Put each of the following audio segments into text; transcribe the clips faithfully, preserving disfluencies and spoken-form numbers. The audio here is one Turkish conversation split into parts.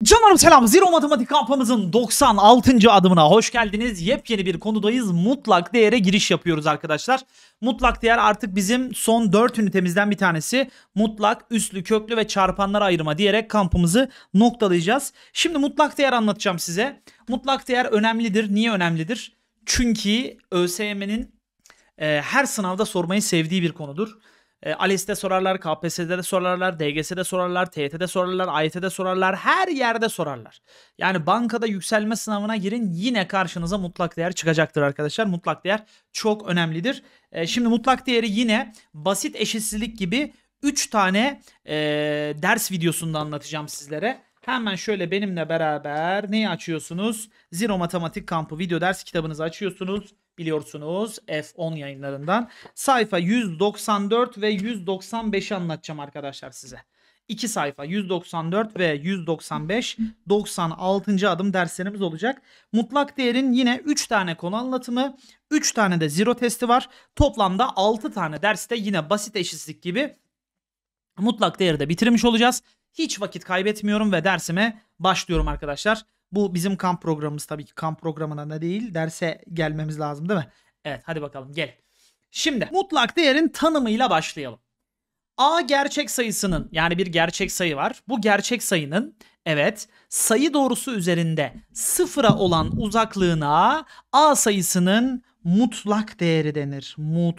Canlarım selam. Zero Matematik kampımızın doksan altıncı adımına hoş geldiniz. Yepyeni bir konudayız. Mutlak değere giriş yapıyoruz arkadaşlar. Mutlak değer artık bizim son dört ünitemizden bir tanesi. Mutlak, üslü, köklü ve çarpanlara ayırma diyerek kampımızı noktalayacağız. Şimdi mutlak değer anlatacağım size. Mutlak değer önemlidir. Niye önemlidir? Çünkü ÖSYM'nin e, her sınavda sormayı sevdiği bir konudur. E, ALES'te sorarlar, K P S S'de de sorarlar, D G S'de sorarlar, T Y T'de sorarlar, A Y T'de sorarlar, her yerde sorarlar. Yani bankada yükselme sınavına girin, yine karşınıza mutlak değer çıkacaktır arkadaşlar. Mutlak değer çok önemlidir. E, şimdi mutlak değeri yine basit eşitsizlik gibi üç tane e, ders videosunda anlatacağım sizlere. Hemen şöyle benimle beraber neyi açıyorsunuz? Zero Matematik Kampı video ders kitabınızı açıyorsunuz. Biliyorsunuz F on yayınlarından. Sayfa yüz doksan dört ve yüz doksan beşi anlatacağım arkadaşlar size. İki sayfa yüz doksan dört ve yüz doksan beş doksan altıncı adım derslerimiz olacak. Mutlak değerin yine üç tane konu anlatımı, üç tane de zero testi var. Toplamda altı tane derste yine basit eşitsizlik gibi mutlak değeri de bitirmiş olacağız. Hiç vakit kaybetmiyorum ve dersime başlıyorum arkadaşlar. Bu bizim kamp programımız, tabii ki kamp programına da değil, derse gelmemiz lazım değil mi? Evet, hadi bakalım gel. Şimdi mutlak değerin tanımıyla başlayalım. A gerçek sayısının, yani bir gerçek sayı var. Bu gerçek sayının evet sayı doğrusu üzerinde sıfıra olan uzaklığına A sayısının mutlak değeri denir.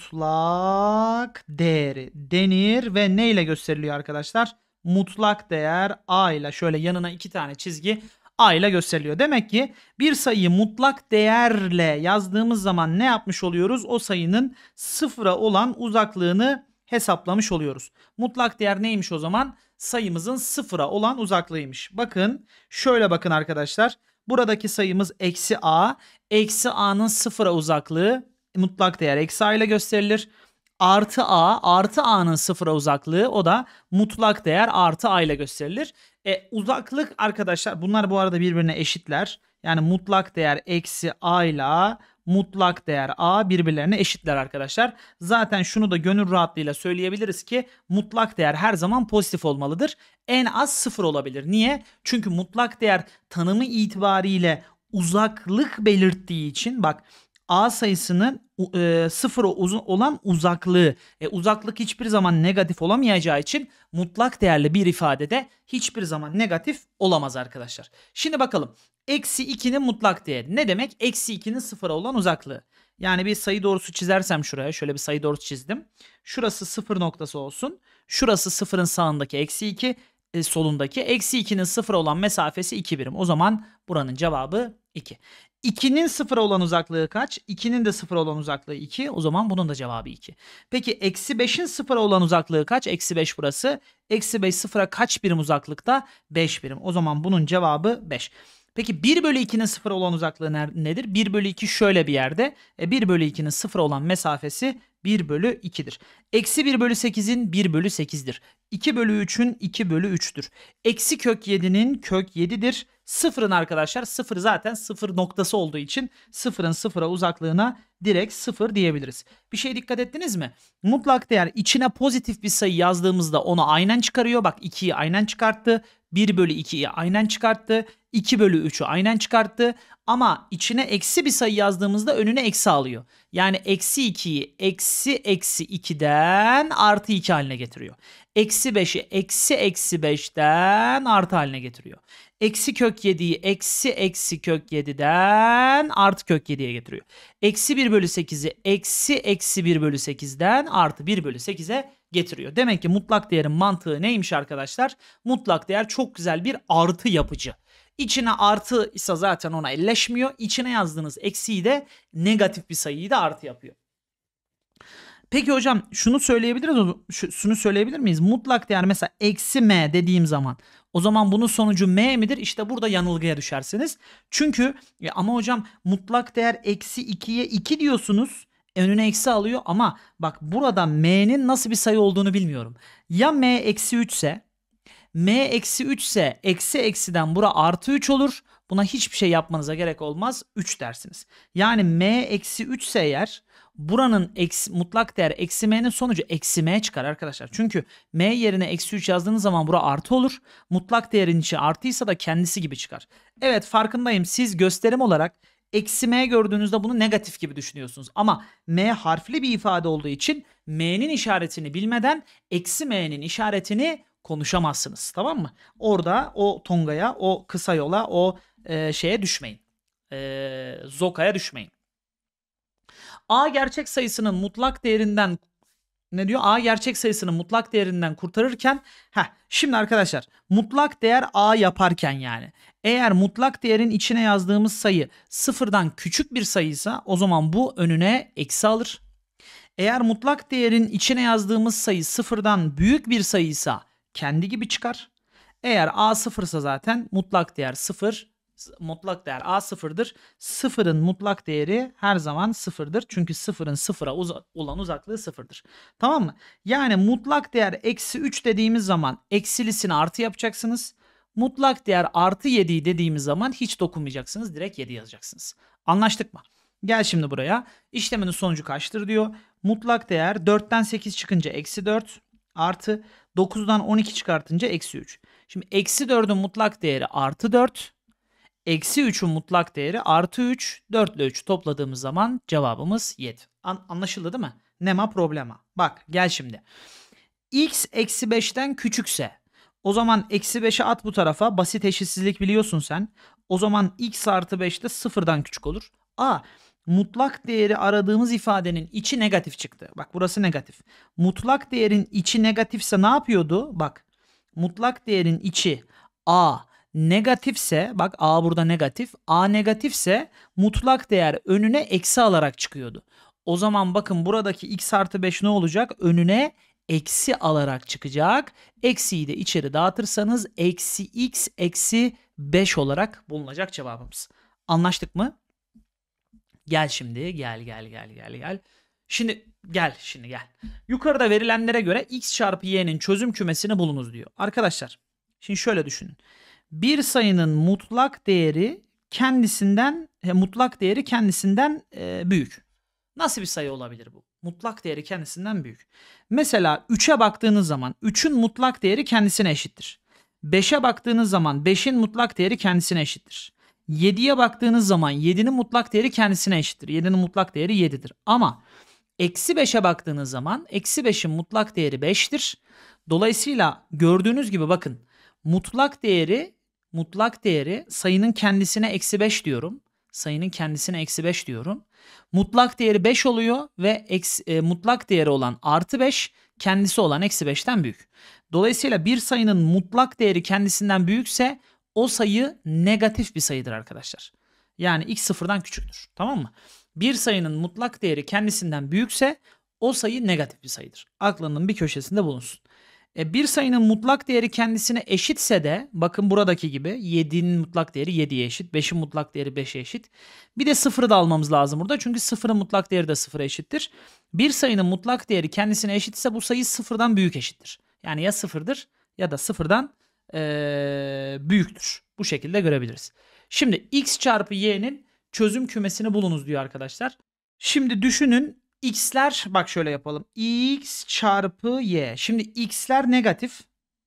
Mutlak değeri denir ve ne ile gösteriliyor arkadaşlar? Mutlak değer A ile, şöyle yanına iki tane çizgi A ile gösteriliyor. Demek ki bir sayıyı mutlak değerle yazdığımız zaman ne yapmış oluyoruz? O sayının sıfıra olan uzaklığını hesaplamış oluyoruz. Mutlak değer neymiş o zaman? Sayımızın sıfıra olan uzaklığıymış. Bakın şöyle bakın arkadaşlar. Buradaki sayımız eksi A. Eksi A'nın sıfıra uzaklığı mutlak değer eksi A ile gösterilir. Artı A, artı A'nın sıfıra uzaklığı, o da mutlak değer artı A ile gösterilir. E, uzaklık arkadaşlar, bunlar bu arada birbirine eşitler. Yani mutlak değer eksi A ile mutlak değer A birbirlerine eşitler arkadaşlar. Zaten şunu da gönül rahatlığıyla söyleyebiliriz ki mutlak değer her zaman pozitif olmalıdır. En az sıfır olabilir. Niye? Çünkü mutlak değer tanımı itibariyle uzaklık belirttiği için, bak, A sayısının e, sıfıra uzun olan uzaklığı. E, uzaklık hiçbir zaman negatif olamayacağı için mutlak değerli bir ifadede hiçbir zaman negatif olamaz arkadaşlar. Şimdi bakalım. Eksi ikinin mutlak değeri. Ne demek? Eksi ikinin sıfıra olan uzaklığı. Yani bir sayı doğrusu çizersem şuraya. Şöyle bir sayı doğrusu çizdim. Şurası sıfır noktası olsun. Şurası sıfırın sağındaki eksi iki. E, solundaki. Eksi ikinin sıfıra olan mesafesi iki birim. O zaman buranın cevabı iki. ikinin sıfıra olan uzaklığı kaç? ikinin de sıfıra olan uzaklığı iki. O zaman bunun da cevabı iki. Peki eksi beşin sıfıra olan uzaklığı kaç? Eksi beş burası. Eksi beş sıfıra kaç birim uzaklıkta? beş birim. O zaman bunun cevabı beş. Peki bir bölü ikinin sıfıra olan uzaklığı nedir? bir bölü iki şöyle bir yerde. E bir bölü ikinin sıfıra olan mesafesi bir bölü ikidir. Eksi bir bölü sekizin bir bölü sekizdir. iki bölü üçün iki bölü üçtür. Eksi kök yedinin kök yedidir. Sıfırın arkadaşlar, sıfır zaten sıfır noktası olduğu için sıfırın sıfıra uzaklığına direkt sıfır diyebiliriz. Bir şey dikkat ettiniz mi? Mutlak değer içine pozitif bir sayı yazdığımızda onu aynen çıkarıyor. Bak, ikiyi aynen çıkarttı. bir bölü ikiyi aynen çıkarttı. iki bölü üçü aynen çıkarttı. Ama içine eksi bir sayı yazdığımızda önüne eksi alıyor. Yani eksi ikiyi eksi eksi ikiden artı iki haline getiriyor. Eksi beşi eksi eksi beşten artı haline getiriyor. Eksi kök yediyi eksi eksi kök yediden artı kök yediye getiriyor. Eksi bir bölü sekizi eksi eksi bir bölü sekizden artı bir bölü sekize getiriyor. Demek ki mutlak değerin mantığı neymiş arkadaşlar? Mutlak değer çok güzel bir artı yapıcı. İçine artı ise zaten ona elleşmiyor. İçine yazdığınız eksiyi de negatif bir sayıyı da artı yapıyor. Peki hocam şunu söyleyebiliriz, şunu söyleyebilir miyiz? Mutlak değer mesela eksi m dediğim zaman o zaman bunun sonucu m midir? İşte burada yanılgıya düşersiniz. Çünkü ya ama hocam mutlak değer eksi ikiye iki diyorsunuz. Önüne eksi alıyor ama bak burada m'nin nasıl bir sayı olduğunu bilmiyorum. Ya m eksi üç ise M eksi üç ise eksi eksiden bura artı üç olur. Buna hiçbir şey yapmanıza gerek olmaz. üç dersiniz. Yani M eksi üç ise eğer buranın eksi, mutlak değer eksi m'nin sonucu eksi m çıkar arkadaşlar. Çünkü m yerine eksi üç yazdığınız zaman bura artı olur. Mutlak değerin içi artıysa da kendisi gibi çıkar. Evet, farkındayım, siz gösterim olarak eksi m gördüğünüzde bunu negatif gibi düşünüyorsunuz. Ama m harfli bir ifade olduğu için m'nin işaretini bilmeden eksi m'nin işaretini konuşamazsınız. Tamam mı? Orada o tongaya, o kısa yola, o e, şeye düşmeyin. E, zokaya düşmeyin. A gerçek sayısının mutlak değerinden ne diyor? A gerçek sayısının mutlak değerinden kurtarırken heh, şimdi arkadaşlar mutlak değer A yaparken yani eğer mutlak değerin içine yazdığımız sayı sıfırdan küçük bir sayıysa o zaman bu önüne eksi alır. Eğer mutlak değerin içine yazdığımız sayı sıfırdan büyük bir sayıysa kendi gibi çıkar. Eğer A sıfırsa zaten mutlak değer sıfır. Mutlak değer A sıfırdır. Sıfırın mutlak değeri her zaman sıfırdır. Çünkü sıfırın sıfıra uza olan uzaklığı sıfırdır. Tamam mı? Yani mutlak değer eksi üç dediğimiz zaman eksilisini artı yapacaksınız. Mutlak değer artı yedi dediğimiz zaman hiç dokunmayacaksınız. Direkt yedi yazacaksınız. Anlaştık mı? Gel şimdi buraya. İşleminin sonucu kaçtır diyor. Mutlak değer dörtten sekiz çıkınca eksi dört artı dokuzdan on iki çıkartınca eksi üç. Şimdi eksi dördün mutlak değeri artı dört. Eksi üçün mutlak değeri artı üç. dört ile üç topladığımız zaman cevabımız yedi. An anlaşıldı değil mi? Nema problema. Bak gel şimdi. X eksi beşten küçükse o zaman eksi beşi at bu tarafa. Basit eşitsizlik biliyorsun sen. O zaman x artı beş de sıfırdan küçük olur. A, mutlak değeri aradığımız ifadenin içi negatif çıktı. Bak burası negatif. Mutlak değerin içi negatifse ne yapıyordu? Bak mutlak değerin içi A negatifse, bak A burada negatif. A negatifse mutlak değer önüne eksi alarak çıkıyordu. O zaman bakın buradaki x artı beş ne olacak? Önüne eksi alarak çıkacak. Eksiyi de içeri dağıtırsanız eksi x eksi beş olarak bulunacak cevabımız. Anlaştık mı? Gel şimdi gel gel gel gel gel. Şimdi gel şimdi gel. Yukarıda verilenlere göre x çarpı y'nin çözüm kümesini bulunuz diyor. Arkadaşlar şimdi şöyle düşünün. Bir sayının mutlak değeri kendisinden he, mutlak değeri kendisinden e, büyük. Nasıl bir sayı olabilir bu? Mutlak değeri kendisinden büyük. Mesela üçe baktığınız zaman üçün mutlak değeri kendisine eşittir. beşe baktığınız zaman beşin mutlak değeri kendisine eşittir. yediye baktığınız zaman yedinin mutlak değeri kendisine eşittir. yedinin mutlak değeri yedidir. Ama eksi beşe baktığınız zaman eksi beşin mutlak değeri beştir. Dolayısıyla gördüğünüz gibi bakın mutlak değeri mutlak değeri sayının kendisine eksi beş diyorum. Sayının kendisine eksi beş diyorum. Mutlak değeri beş oluyor ve eksi, e, mutlak değeri olan artı beş kendisi olan eksi beşten büyük. Dolayısıyla bir sayının mutlak değeri kendisinden büyükse o sayı negatif bir sayıdır arkadaşlar. Yani x sıfırdan küçüktür. Tamam mı? Bir sayının mutlak değeri kendisinden büyükse o sayı negatif bir sayıdır. Aklının bir köşesinde bulunsun. E, bir sayının mutlak değeri kendisine eşitse de bakın buradaki gibi yedinin mutlak değeri yediye eşit. beşin mutlak değeri beşe eşit. Bir de sıfırı da almamız lazım burada. Çünkü sıfırın mutlak değeri de sıfıra eşittir. Bir sayının mutlak değeri kendisine eşitse bu sayı sıfırdan büyük eşittir. Yani ya sıfırdır ya da sıfırdan ee, büyüktür. Bu şekilde görebiliriz. Şimdi x çarpı y'nin çözüm kümesini bulunuz diyor arkadaşlar. Şimdi düşünün. X'ler bak şöyle yapalım. X çarpı y. Şimdi x'ler negatif.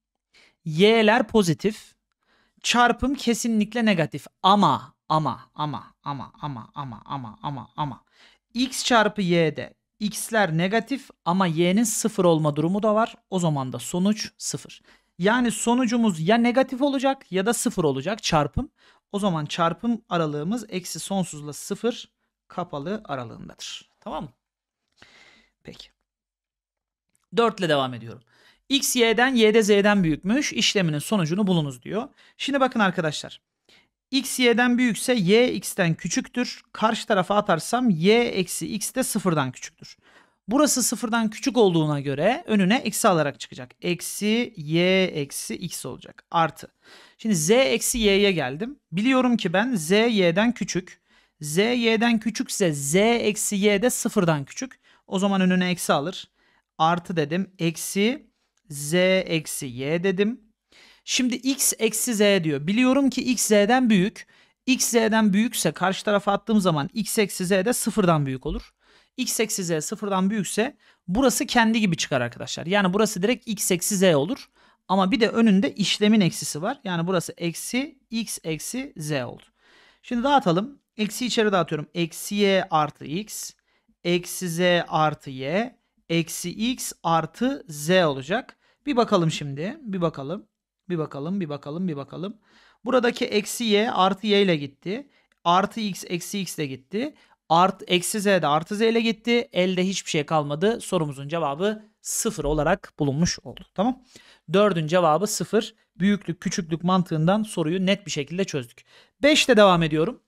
Y'ler pozitif. Çarpım kesinlikle negatif. Ama ama ama ama ama ama ama ama ama. X çarpı y'de x'ler negatif ama y'nin sıfır olma durumu da var. O zaman da sonuç sıfır. Yani sonucumuz ya negatif olacak ya da sıfır olacak çarpım. O zaman çarpım aralığımız eksi sonsuzla sıfır kapalı aralığındadır. Tamam mı? Peki. dört ile devam ediyorum. X y'den y'de z'den büyükmüş. İşleminin sonucunu bulunuz diyor. Şimdi bakın arkadaşlar. X y'den büyükse y x'ten küçüktür. Karşı tarafa atarsam y eksi x de sıfırdan küçüktür. Burası sıfırdan küçük olduğuna göre önüne eksi alarak çıkacak. Eksi y eksi x olacak. Artı. Şimdi z eksi y'ye geldim. Biliyorum ki ben z y'den küçük. Z y'den küçükse z eksi y de sıfırdan küçük. O zaman önüne eksi alır. Artı dedim. Eksi z eksi y dedim. Şimdi x eksi z diyor. Biliyorum ki x z'den büyük. X z'den büyükse karşı tarafa attığım zaman x eksi z de sıfırdan büyük olur. X eksi z sıfırdan büyükse burası kendi gibi çıkar arkadaşlar. Yani burası direkt x eksi z olur. Ama bir de önünde işlemin eksisi var. Yani burası eksi x eksi z oldu. Şimdi dağıtalım. Eksi içeri dağıtıyorum. Eksi y artı x. Eksi z artı y. Eksi x artı z olacak. Bir bakalım şimdi. Bir bakalım. Bir bakalım. Bir bakalım. Bir bakalım. Buradaki eksi y artı y ile gitti. Artı x eksi x de gitti. Art, eksi z de artı z ile gitti. Elde hiçbir şey kalmadı. Sorumuzun cevabı sıfır olarak bulunmuş oldu. Tamam. dördün cevabı sıfır. Büyüklük küçüklük mantığından soruyu net bir şekilde çözdük. beşte devam ediyorum.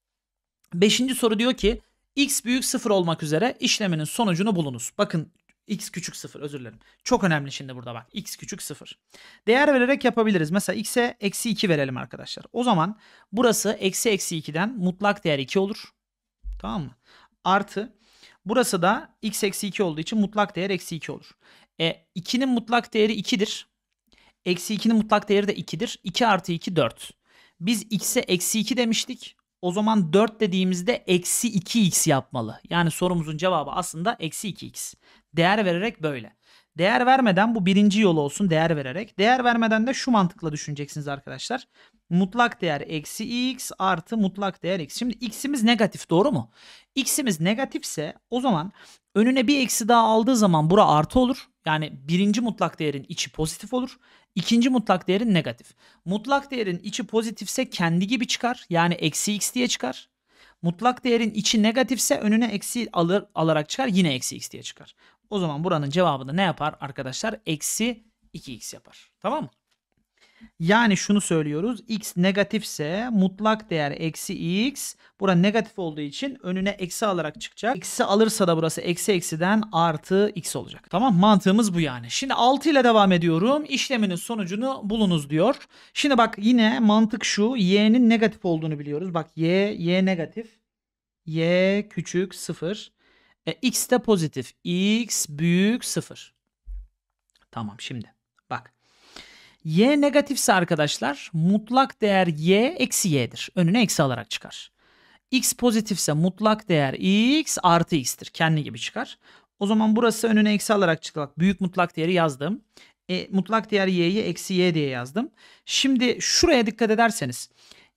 beşinci soru diyor ki x büyük sıfır olmak üzere işleminin sonucunu bulunuz. Bakın x küçük sıfır, özür dilerim. Çok önemli şimdi burada bak. X küçük sıfır. Değer vererek yapabiliriz. Mesela x'e eksi iki verelim arkadaşlar. O zaman burası eksi eksi ikiden mutlak değer iki olur. Tamam mı? Artı burası da x eksi iki olduğu için mutlak değer eksi iki olur. E, ikinin mutlak değeri ikidir. Eksi ikinin mutlak değeri de ikidir. iki artı iki dört. Biz x'e eksi iki demiştik. O zaman dört dediğimizde eksi iki x yapmalı. Yani sorumuzun cevabı aslında eksi iki x. Değer vererek böyle. Değer vermeden bu birinci yol olsun, değer vererek. Değer vermeden de şu mantıkla düşüneceksiniz arkadaşlar. Mutlak değer eksi x artı mutlak değer x. Şimdi x'imiz negatif, doğru mu? X'imiz negatifse o zaman önüne bir eksi daha aldığı zaman bura artı olur. Yani birinci mutlak değerin içi pozitif olur. İkinci mutlak değerin negatif. Mutlak değerin içi pozitifse kendi gibi çıkar. Yani eksi x diye çıkar. Mutlak değerin içi negatifse önüne eksi alır, alarak çıkar. Yine eksi x diye çıkar. O zaman buranın cevabı da ne yapar arkadaşlar? Eksi iki x yapar. Tamam mı? Yani şunu söylüyoruz. X negatifse mutlak değer eksi x. Bura negatif olduğu için önüne eksi alarak çıkacak. Eksi alırsa da burası eksi eksiden artı x olacak. Tamam, mantığımız bu yani. Şimdi altı ile devam ediyorum. İşleminin sonucunu bulunuz diyor. Şimdi bak yine mantık şu. Y'nin negatif olduğunu biliyoruz. Bak y, y negatif. Y küçük sıfır. E, x de pozitif. X büyük sıfır. Tamam, şimdi bak. Y negatifse arkadaşlar mutlak değer y eksi y'dir. Önüne eksi alarak çıkar. X pozitifse mutlak değer x artı x'tir. Kendi gibi çıkar. O zaman burası önüne eksi alarak çıktı. Bak, büyük mutlak değeri yazdım. E, mutlak değer y'yi eksi y diye yazdım. Şimdi şuraya dikkat ederseniz.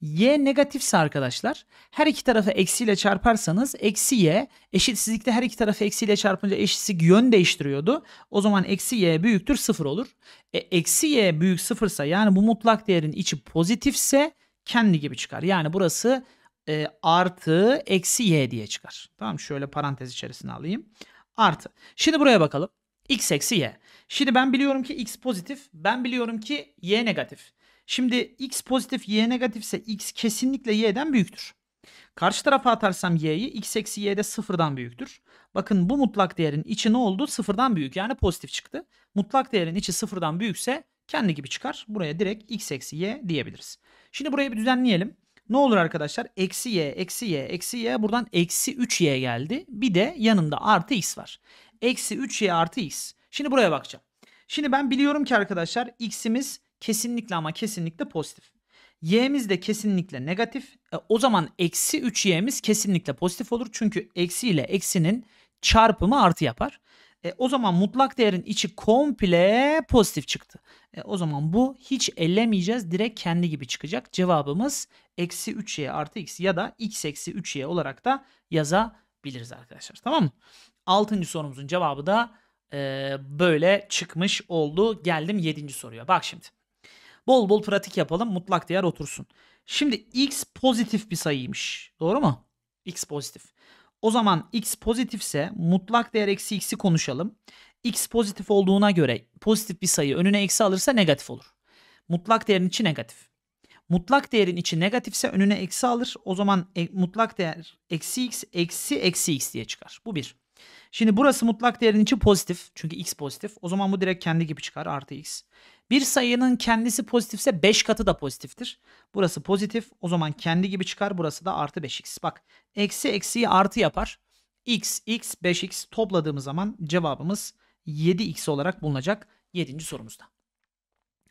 Y negatifse arkadaşlar her iki tarafı eksiyle çarparsanız eksi y, eşitsizlikte her iki tarafı eksiyle çarpınca eşitsizlik yön değiştiriyordu. O zaman eksi y büyüktür sıfır olur. E, eksi y büyük sıfırsa yani bu mutlak değerin içi pozitifse kendi gibi çıkar. Yani burası e, artı eksi y diye çıkar. Tamam, şöyle parantez içerisine alayım. Artı. Şimdi buraya bakalım. X eksi y. Şimdi ben biliyorum ki x pozitif. Ben biliyorum ki y negatif. Şimdi x pozitif y negatifse x kesinlikle y'den büyüktür. Karşı tarafa atarsam y'yi x eksi y'de sıfırdan büyüktür. Bakın bu mutlak değerin içi ne oldu? Sıfırdan büyük, yani pozitif çıktı. Mutlak değerin içi sıfırdan büyükse kendi gibi çıkar. Buraya direkt x eksi y diyebiliriz. Şimdi burayı bir düzenleyelim. Ne olur arkadaşlar? Eksi y, eksi y, eksi y. Buradan eksi üç y geldi. Bir de yanında artı x var. Eksi üç y artı x. Şimdi buraya bakacağım. Şimdi ben biliyorum ki arkadaşlar x'imiz kesinlikle ama kesinlikle pozitif. Y'miz de kesinlikle negatif. E, o zaman eksi üç y'miz kesinlikle pozitif olur. Çünkü eksi ile eksinin çarpımı artı yapar. E, o zaman mutlak değerin içi komple pozitif çıktı. E, o zaman bu hiç ellemeyeceğiz. Direkt kendi gibi çıkacak. Cevabımız eksi üç y artı x ya da x eksi üç y olarak da yazabiliriz arkadaşlar. Tamam mı? Altıncı sorumuzun cevabı da e, böyle çıkmış oldu. Geldim yedinci soruya. Bak şimdi. Bol bol pratik yapalım. Mutlak değer otursun. Şimdi x pozitif bir sayıymış. Doğru mu? X pozitif. O zaman x pozitifse mutlak değer eksi x'i konuşalım. X pozitif olduğuna göre pozitif bir sayı önüne eksi alırsa negatif olur. Mutlak değerin içi negatif. Mutlak değerin içi negatifse önüne eksi alır. O zaman e, mutlak değer eksi x eksi eksi x diye çıkar. Bu bir. Şimdi burası mutlak değerin içi pozitif. Çünkü x pozitif. O zaman bu direkt kendi gibi çıkar. Artı x. Bir sayının kendisi pozitifse beş katı da pozitiftir. Burası pozitif. O zaman kendi gibi çıkar. Burası da artı beş x. Bak. Eksi eksiyi artı yapar. X, x, beş x topladığımız zaman cevabımız yedi x olarak bulunacak yedinci sorumuzda.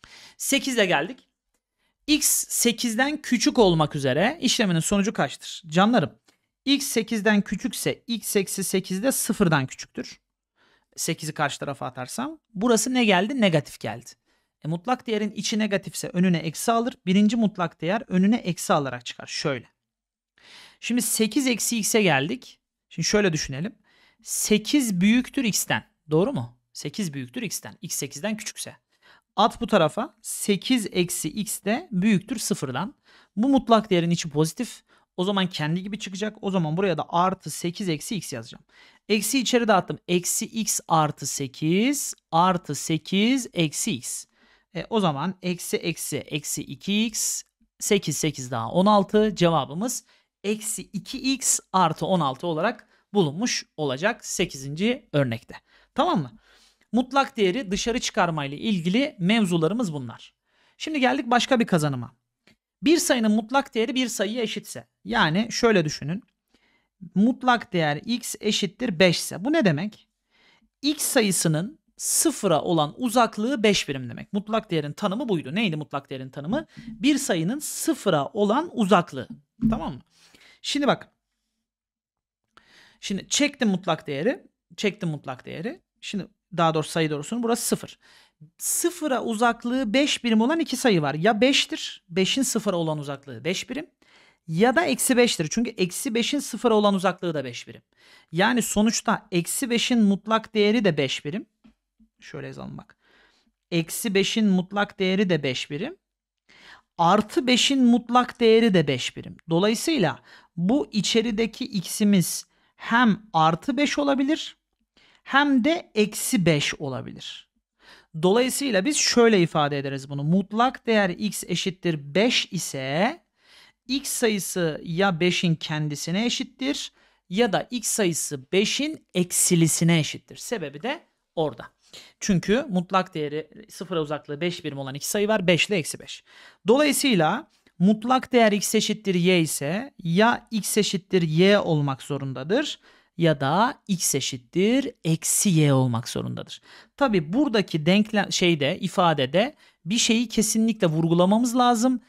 sekiz ile geldik. X sekizden küçük olmak üzere işleminin sonucu kaçtır? Canlarım, x sekizden küçükse x eksi sekiz de sıfırdan küçüktür. sekizi karşı tarafa atarsam burası ne geldi? Negatif geldi. E, mutlak değerin içi negatifse önüne eksi alır. Birinci mutlak değer önüne eksi alarak çıkar. Şöyle. Şimdi sekiz eksi x'e geldik. Şimdi şöyle düşünelim. sekiz büyüktür x'ten. Doğru mu? sekiz büyüktür x'ten. X sekizden küçükse. At bu tarafa. sekiz eksi x de büyüktür sıfırdan. Bu mutlak değerin içi pozitif. O zaman kendi gibi çıkacak. O zaman buraya da artı sekiz eksi x yazacağım. Eksi içeri dağıttım. Eksi x artı sekiz artı sekiz eksi x. E, o zaman eksi eksi eksi iki x, sekiz sekiz daha on altı, cevabımız eksi iki x artı on altı olarak bulunmuş olacak sekizinci örnekte. Tamam mı? Mutlak değeri dışarı çıkarma ile ilgili mevzularımız bunlar. Şimdi geldik başka bir kazanıma. Bir sayının mutlak değeri bir sayıya eşitse, yani şöyle düşünün. Mutlak değer x eşittir beş ise bu ne demek? X sayısının sıfıra olan uzaklığı beş birim demek. Mutlak değerin tanımı buydu. Neydi mutlak değerin tanımı? Bir sayının sıfıra olan uzaklığı. Tamam mı? Şimdi bak. Şimdi çektim mutlak değeri. Çektim mutlak değeri. Şimdi daha doğrusu sayı doğrusunu burası sıfır. Sıfıra uzaklığı beş birim olan iki sayı var. Ya beştir. beşin sıfıra olan uzaklığı beş birim. Ya da eksi beştir. Çünkü eksi beşin sıfıra olan uzaklığı da beş birim. Yani sonuçta eksi beşin mutlak değeri de beş birim. Şöyle yazalım bak. Eksi beşin mutlak değeri de beş birim. Artı beşin mutlak değeri de beş birim. Dolayısıyla bu içerideki x'imiz hem artı beş olabilir hem de eksi beş olabilir. Dolayısıyla biz şöyle ifade ederiz bunu. Mutlak değer x eşittir beş ise x sayısı ya beşin kendisine eşittir ya da x sayısı beşin eksilisine eşittir. Sebebi de orada. Çünkü mutlak değeri sıfıra uzaklığı beş birim olan iki sayı var. beş ile eksi beş. Dolayısıyla mutlak değer x eşittir y ise ya x eşittir y olmak zorundadır ya da x eşittir eksi y olmak zorundadır. Tabi buradaki denklem şeyde ifadede bir şeyi kesinlikle vurgulamamız lazım.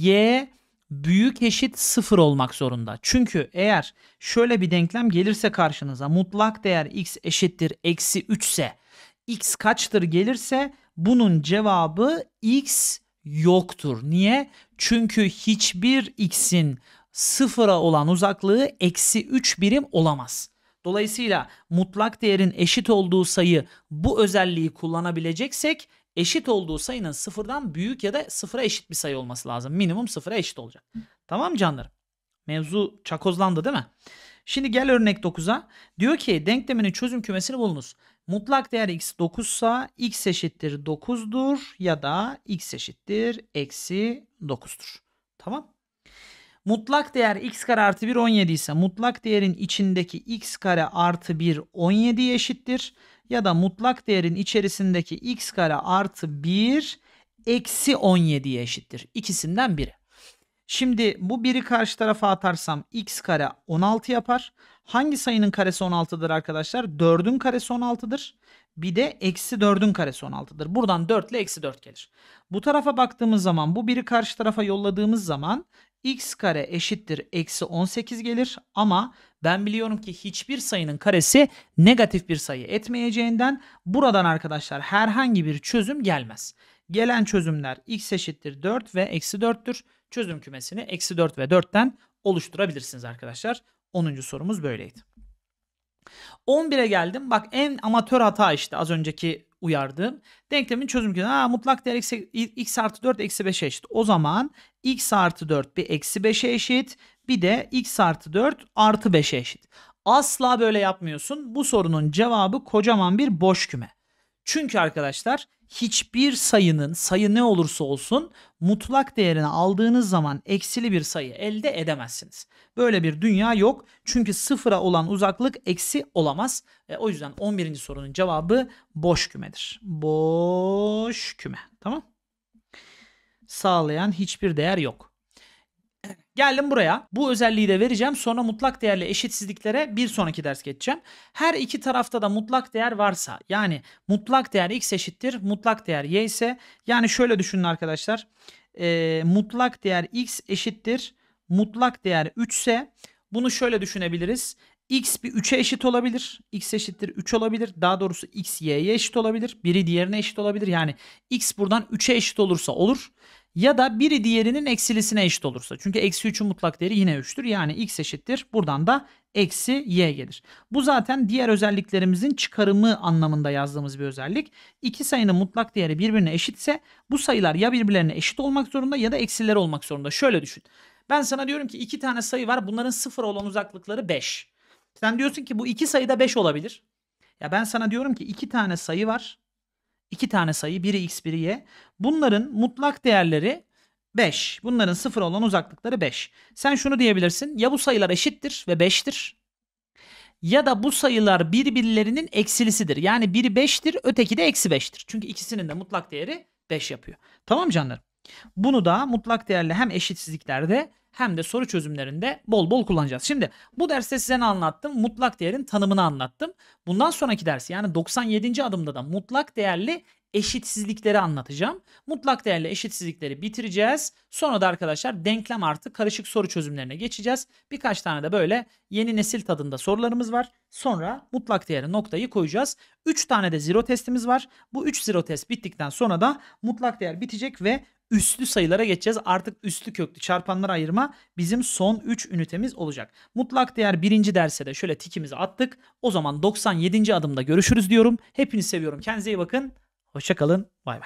Y büyük eşit sıfır olmak zorunda. Çünkü eğer şöyle bir denklem gelirse karşınıza mutlak değer x eşittir eksi üç ise x kaçtır gelirse bunun cevabı x yoktur. Niye? Çünkü hiçbir x'in sıfıra olan uzaklığı eksi üç birim olamaz. Dolayısıyla mutlak değerin eşit olduğu sayı bu özelliği kullanabileceksek eşit olduğu sayının sıfırdan büyük ya da sıfıra eşit bir sayı olması lazım. Minimum sıfıra eşit olacak. Tamam canlarım? Mevzu çakozlandı değil mi? Şimdi gel örnek dokuza. Diyor ki denkleminin çözüm kümesini bulunuz. Mutlak değer x dokuz ise x eşittir dokuzdur ya da x eşittir eksi dokuzdur. Tamam. Mutlak değer x kare artı bir on yedi ise mutlak değerin içindeki x kare artı bir on yediye eşittir. Ya da mutlak değerin içerisindeki x kare artı bir eksi on yediye eşittir. İkisinden biri. Şimdi bu biri karşı tarafa atarsam x kare on altı yapar. Hangi sayının karesi on altıdır arkadaşlar? dördün karesi on altıdır. Bir de eksi dördün karesi on altıdır. Buradan dört ile eksi dört gelir. Bu tarafa baktığımız zaman bu biri karşı tarafa yolladığımız zaman x kare eşittir eksi on sekiz gelir. Ama ben biliyorum ki hiçbir sayının karesi negatif bir sayı etmeyeceğinden buradan arkadaşlar herhangi bir çözüm gelmez. Gelen çözümler x eşittir dört ve eksi dörttür. Çözüm kümesini eksi dört ve dörtten oluşturabilirsiniz arkadaşlar. onuncu sorumuz böyleydi. on bire geldim. Bak en amatör hata işte az önceki uyardığım. Denklemin çözüm kümesi. Ha, mutlak değer x, x artı dört eksi beşe eşit. O zaman x artı dört bir eksi beşe eşit. Bir de x artı dört artı beşe eşit. Asla böyle yapmıyorsun. Bu sorunun cevabı kocaman bir boş küme. Çünkü arkadaşlar hiçbir sayının sayı ne olursa olsun mutlak değerini aldığınız zaman eksili bir sayı elde edemezsiniz. Böyle bir dünya yok. Çünkü sıfıra olan uzaklık eksi olamaz. E, o yüzden on birinci sorunun cevabı boş kümedir. Boş küme. Tamam. Sağlayan hiçbir değer yok. Geldim buraya. Bu özelliği de vereceğim. Sonra mutlak değerli eşitsizliklere bir sonraki ders geçeceğim. Her iki tarafta da mutlak değer varsa, yani mutlak değer x eşittir mutlak değer y ise, yani şöyle düşünün arkadaşlar. E, mutlak değer x eşittir mutlak değer üç ise bunu şöyle düşünebiliriz. X bir üçe eşit olabilir. X eşittir üç olabilir. Daha doğrusu x y'ye eşit olabilir. Biri diğerine eşit olabilir. Yani x buradan üçe eşit olursa olur. Ya da biri diğerinin eksilisine eşit olursa. Çünkü eksi üçün mutlak değeri yine üçtür. Yani x eşittir. Buradan da eksi y gelir. Bu zaten diğer özelliklerimizin çıkarımı anlamında yazdığımız bir özellik. İki sayının mutlak değeri birbirine eşitse bu sayılar ya birbirlerine eşit olmak zorunda ya da eksileri olmak zorunda. Şöyle düşün. Ben sana diyorum ki iki tane sayı var. Bunların sıfır olan uzaklıkları beş. Sen diyorsun ki bu iki sayı da beş olabilir. Ya ben sana diyorum ki iki tane sayı var. İki tane sayı, biri x biri y. Bunların mutlak değerleri beş. Bunların sıfır olan uzaklıkları beş. Sen şunu diyebilirsin. Ya bu sayılar eşittir ve beştir. Ya da bu sayılar birbirlerinin eksilisidir. Yani biri beştir, öteki de eksi beştir. Çünkü ikisinin de mutlak değeri beş yapıyor. Tamam canlarım? Bunu da mutlak değerli hem eşitsizliklerde hem de soru çözümlerinde bol bol kullanacağız. Şimdi bu derste size ne anlattım? Mutlak değerin tanımını anlattım. Bundan sonraki ders, yani doksan yedinci adımda da mutlak değerli eşitsizlikleri anlatacağım. Mutlak değerli eşitsizlikleri bitireceğiz. Sonra da arkadaşlar denklem artı karışık soru çözümlerine geçeceğiz. Birkaç tane de böyle yeni nesil tadında sorularımız var. Sonra mutlak değeri noktayı koyacağız. üç tane de zero testimiz var. Bu üç zero test bittikten sonra da mutlak değer bitecek ve üstlü sayılara geçeceğiz. Artık üstlü köklü çarpanlara ayırma bizim son üç ünitemiz olacak. Mutlak değer birinci derse de şöyle tikimizi attık. O zaman doksan yedinci adımda görüşürüz diyorum. Hepinizi seviyorum. Kendinize iyi bakın. Hoşça kalın. Bay bay.